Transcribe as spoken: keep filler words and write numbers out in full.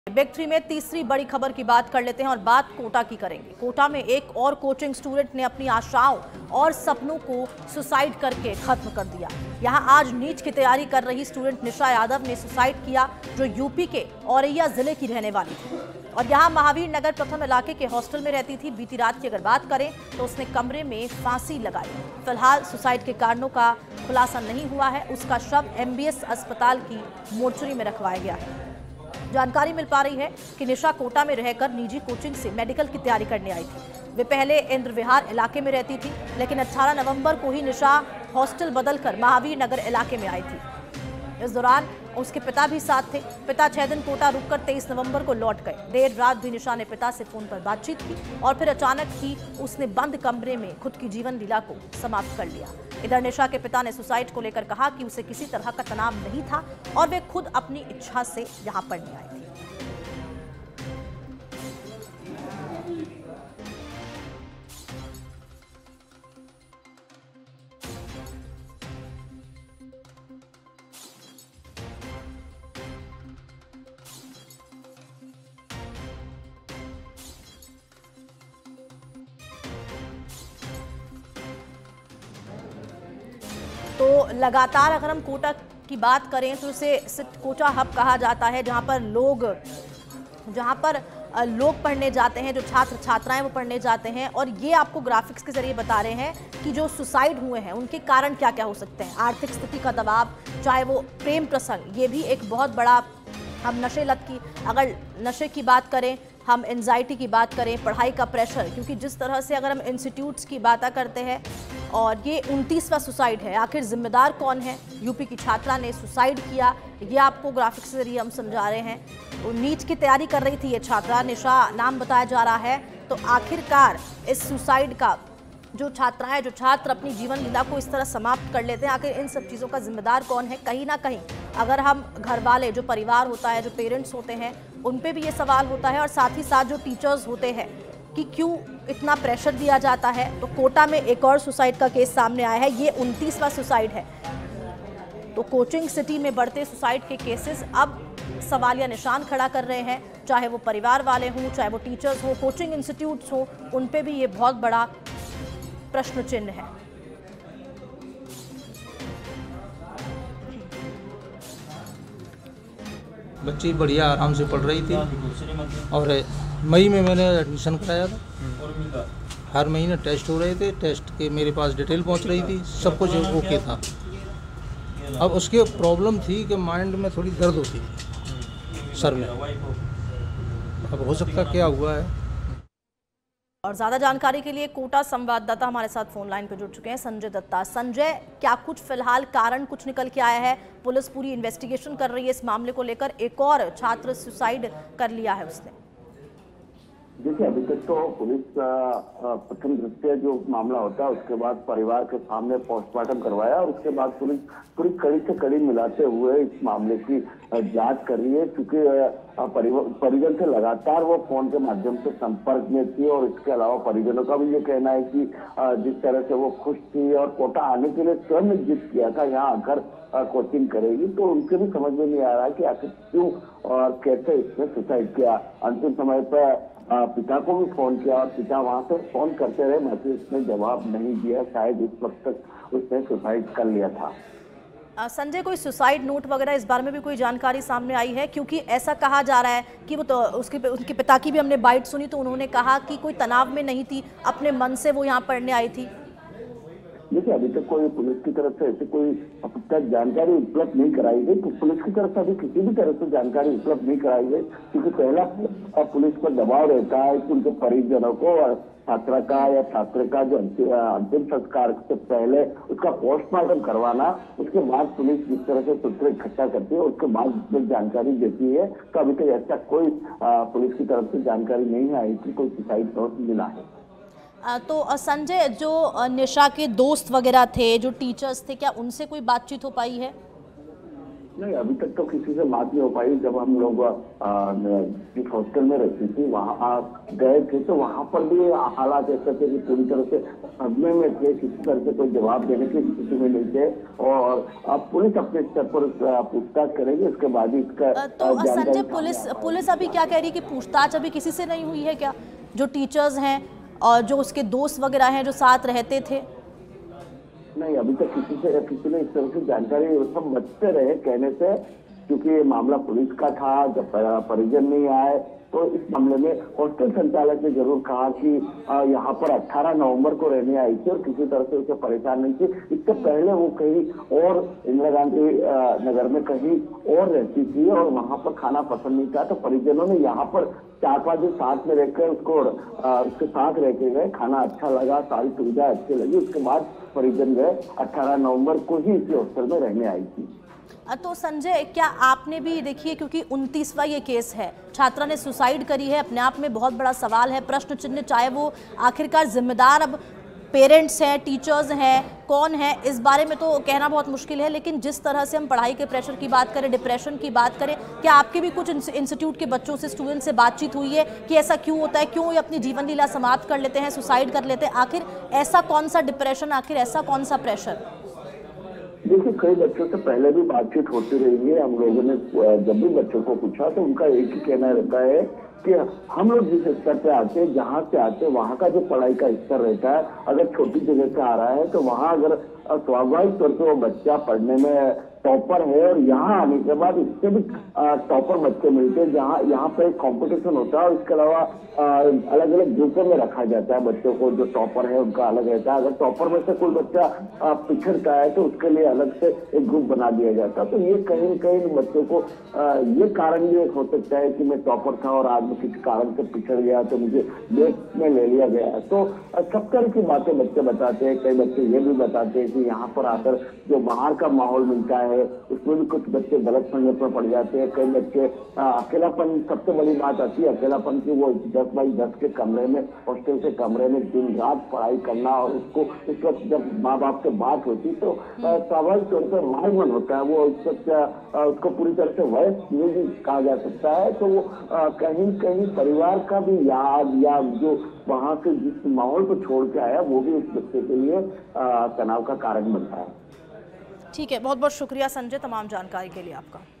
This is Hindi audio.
बिग थ्री में तीसरी बड़ी खबर की बात कर लेते हैं और बात कोटा की करेंगे। कोटा में एक और कोचिंग स्टूडेंट ने अपनी आशाओं और सपनों को सुसाइड करके खत्म कर दिया। यहां आज नीट की तैयारी कर रही स्टूडेंट निशा यादव ने सुसाइड किया, जो यूपी के औरैया जिले की रहने वाली थी और यहां महावीर नगर प्रथम इलाके के हॉस्टल में रहती थी। बीती रात की अगर बात करें तो उसने कमरे में फांसी लगाई। फिलहाल सुसाइड के कारणों का खुलासा नहीं हुआ है। उसका शव एमबीएस अस्पताल की मोर्चरी में रखवाया गया है। जानकारी मिल पा रही है कि निशा कोटा में रहकर निजी कोचिंग से मेडिकल की तैयारी करने आई थी। वे पहले इंद्र विहार इलाके में रहती थी, लेकिन अठारह नवंबर को ही निशा हॉस्टल बदलकर महावीर नगर इलाके में आई थी। इस दौरान उसके पिता भी साथ थे। पिता छह दिन कोटा रुककर तेईस नवंबर को लौट गए। देर रात भी निशा ने पिता से फोन पर बातचीत की और फिर अचानक ही उसने बंद कमरे में खुद की जीवन लीला को समाप्त कर लिया। इधर निशा के पिता ने सुसाइड को लेकर कहा कि उसे किसी तरह का तनाव नहीं था और वे खुद अपनी इच्छा से यहाँ पढ़ने आई थी। तो लगातार अगर हम कोटा की बात करें तो इसे सिर्फ कोटा हब कहा जाता है, जहां पर लोग जहां पर लोग पढ़ने जाते हैं, जो छात्र छात्राएं वो पढ़ने जाते हैं। और ये आपको ग्राफिक्स के जरिए बता रहे हैं कि जो सुसाइड हुए हैं उनके कारण क्या क्या हो सकते हैं। आर्थिक स्थिति का दबाव, चाहे वो प्रेम प्रसंग, ये भी एक बहुत बड़ा। हम नशे लत की अगर नशे की बात करें, हम एंजाइटी की बात करें, पढ़ाई का प्रेशर, क्योंकि जिस तरह से अगर हम इंस्टीट्यूट्स की बात करते हैं और ये उनतीसवां सुसाइड है, आखिर जिम्मेदार कौन है? यूपी की छात्रा ने सुसाइड किया, ये आपको ग्राफिक्स के जरिए हम समझा रहे हैं। तो नीट की तैयारी कर रही थी ये छात्रा, निशा नाम बताया जा रहा है। तो आखिरकार इस सुसाइड का जो छात्राएं, जो छात्र अपनी जीवन लीला को इस तरह समाप्त कर लेते हैं, आखिर इन सब चीज़ों का जिम्मेदार कौन है? कहीं ना कहीं अगर हम घर वाले, जो परिवार होता है, जो पेरेंट्स होते हैं, उन पे भी ये सवाल होता है और साथ ही साथ जो टीचर्स होते हैं कि क्यों इतना प्रेशर दिया जाता है। तो कोटा में एक और सुसाइड का केस सामने आया है, ये उनतीसवां सुसाइड है। तो कोचिंग सिटी में बढ़ते सुसाइड के केसेस अब सवालिया निशान खड़ा कर रहे हैं, चाहे वो परिवार वाले हों, चाहे वो टीचर्स हों, कोचिंग इंस्टीट्यूट्स हों, उन पे भी ये बहुत बड़ा प्रश्न चिन्ह है। बच्ची बढ़िया आराम से पढ़ रही थी और मई में मैंने एडमिशन कराया था। हर महीने टेस्ट हो रहे थे, टेस्ट के मेरे पास डिटेल पहुंच रही थी, सब कुछ ओके था। अब उसके प्रॉब्लम थी कि माइंड में थोड़ी दर्द होती थी सर में। अब हो सकता क्या हुआ है। और ज्यादा जानकारी के लिए कोटा संवाददाता हमारे साथ फोन लाइन पर जुड़ चुके हैं, संजय दत्ता। संजय, क्या कुछ फिलहाल कारण कुछ निकल के आया है? पुलिस पूरी इन्वेस्टिगेशन कर रही है इस मामले को लेकर। एक और छात्र सुसाइड कर लिया है उसने। देखिए, अभी तक तो पुलिस प्रथम दृष्टया जो मामला होता है उसके बाद परिवार के सामने पोस्टमार्टम करवाया और उसके बाद पुलिस पूरी कड़ी से कड़ी मिलाते हुए इस मामले की जांच कर रही है। क्योंकि परिजन से लगातार वो फोन के माध्यम से संपर्क में थी और इसके अलावा परिजनों का भी ये कहना है कि जिस तरह से वो खुश थी और कोटा आने के लिए स्वयं जिद किया था यहाँ आकर कोचिंग करेगी, तो उनके भी समझ में नहीं आ रहा है कि आखिर क्यों और कैसे इसने सुसाइड किया। अंतिम समय पर पिता को भी फोन किया और पिता वहां से फोन करते रहे, मगर उसने जवाब नहीं दिया। शायद इस वक्त तक उसने सुसाइड कर लिया था। संजय, कोई सुसाइड नोट वगैरह इस बारे में भी कोई जानकारी सामने आई है? क्योंकि ऐसा कहा जा रहा है कि वो तो उसके उसके पिता की भी हमने बाइट सुनी, तो उन्होंने कहा कि कोई तनाव में नहीं थी, अपने मन से वो यहाँ पढ़ने आई थी। देखिए, अभी तक कोई पुलिस की तरफ से ऐसी कोई अब तक जानकारी उपलब्ध नहीं कराई गई। तो पुलिस की तरफ से अभी किसी भी तरह से जानकारी उपलब्ध नहीं कराई गई, क्योंकि पहला पुलिस पर दबाव रहता है कि उनके परिजनों को छात्रा का या छात्र का जो अंतिम संस्कार से पहले उसका पोस्टमार्टम करवाना, उसके बाद पुलिस जिस तरह से सूत्र इकट्ठा करती है उसके बाद जानकारी देती है। तो अभी तक ऐसा कोई पुलिस की तरफ से जानकारी नहीं आई कि कोई सुसाइड नोट मिला है। तो संजय, जो निशा के दोस्त वगैरह थे, जो टीचर्स थे, क्या उनसे कोई बातचीत हो पाई है? नहीं, अभी तक तो किसी से बात नहीं हो पाई। जब हम लोग जिस हॉस्टल में रहती थी वहाँ गए थे तो वहाँ पर भी हालात ऐसे थे कि पूरी तरह से सदमे में थे, किसी तरह से कोई जवाब देने की स्थिति में नहीं थे। और अब पुलिस अपने स्तर पर पूछताछ करेगी, उसके बाद ही इसका तो संजय, पुलिस पुलिस अभी क्या कह रही है कि पूछताछ अभी किसी से नहीं हुई है क्या? जो टीचर्स हैं और जो उसके दोस्त वगैरह हैं जो साथ रहते थे? नहीं, अभी तक किसी से किसी ने इस तरह की जानकारी, सब बचते रहे कहने से, क्योंकि ये मामला पुलिस का था। जब परिजन नहीं आए तो इस मामले में हॉस्टल संचालक ने जरूर कहा कि यहाँ पर अठारह नवंबर को रहने आई थी और किसी तरह से उसे परेशान नहीं थी। इससे पहले वो कहीं और इंदिरा गांधी नगर में कहीं और रहती थी और वहां पर खाना पसंद नहीं था, तो परिजनों ने यहाँ पर चार पांच दिन साथ में रहकर उसको उसके साथ रह के गए। खाना अच्छा लगा, सारी सुविधा अच्छी लगी। उसके बाद परिजन गए। अठारह नवंबर को ही इसी हॉस्टल में रहने आई थी। तो संजय, क्या आपने भी, देखिए क्योंकि उनतीसवां ये केस है, छात्रा ने सुसाइड करी है, अपने आप में बहुत बड़ा सवाल है, प्रश्न चिन्ह, चाहे वो आखिरकार जिम्मेदार अब पेरेंट्स हैं, टीचर्स हैं, कौन है, इस बारे में तो कहना बहुत मुश्किल है। लेकिन जिस तरह से हम पढ़ाई के प्रेशर की बात करें, डिप्रेशन की बात करें, क्या आपके भी कुछ इंस्टीट्यूट के बच्चों से, स्टूडेंट से बातचीत हुई है कि ऐसा क्यों होता है, क्यों ये अपनी जीवन लीला समाप्त कर लेते हैं, सुसाइड कर लेते हैं? आखिर ऐसा कौन सा डिप्रेशन, आखिर ऐसा कौन सा प्रेशर? देखिए, कई बच्चों से पहले भी बातचीत होती रही है। हम लोगों ने जब भी बच्चों को पूछा तो उनका एक ही कहना रहता है कि हम लोग जिस स्तर पे आते हैं, जहाँ से आते हैं, वहाँ का जो पढ़ाई का स्तर रहता है, अगर छोटी जगह से आ रहा है तो वहाँ अगर स्वाभाविक तौर पर वो बच्चा पढ़ने में टॉपर है और यहाँ आने के बाद इससे भी टॉपर बच्चे मिलते हैं, जहाँ यहाँ पे एक कॉम्पिटिशन होता है और इसके अलावा अलग अलग ग्रुपों में रखा जाता है बच्चों को। जो टॉपर है उनका अलग रहता है, अगर टॉपर में से कोई बच्चा पिछड़ता है तो उसके लिए अलग से एक ग्रुप बना दिया जाता है। तो ये कहीं न कहीं बच्चों को ये कारण ये हो सकता है कि मैं टॉपर था और आज मैं किसी कारण से पिछड़ गया तो मुझे बेस्ट में ले लिया गया। तो सब तरह की बातें बच्चे बताते हैं। कई बच्चे ये भी बताते हैं कि यहाँ पर आकर जो बाहर का माहौल मिलता है उसमें भी कुछ बच्चे गलत संगत में पड़ जाते हैं। कई बच्चे अकेलापन, सबसे बड़ी बात आती है अकेलापन की, वो दस बाई दस के कमरे में, हॉस्टल के कमरे में दिन रात पढ़ाई करना, और उसको उस वक्त जब माँ बाप से बात होती तो स्वाभाविक तौर पर मायूमन होता है वो। उस वक्त उसको पूरी तरह से वयस्क नहीं कहा जा सकता है। तो वो कहीं कहीं परिवार का भी याद या जो वहाँ से जिस माहौल को छोड़ के आया वो भी उस बच्चे के लिए तनाव का कारण बनता है। ठीक है, बहुत बहुत शुक्रिया संजय तमाम जानकारी के लिए आपका।